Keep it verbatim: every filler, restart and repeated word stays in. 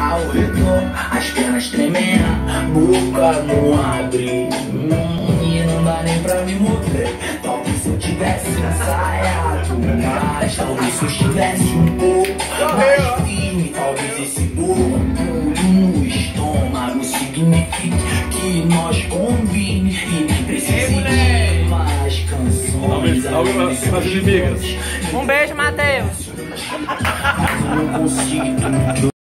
ao redor, as pernas tremendo, boca não abre, hum, e não dá nem pra me mover. Talvez se eu tivesse ensaiado mais, talvez se eu estivesse um pouco mais firme, talvez esse corpo no estômago signifique que nós combine e nem precise de mais canções. Um beijo, Matheus. Mas eu não consigo.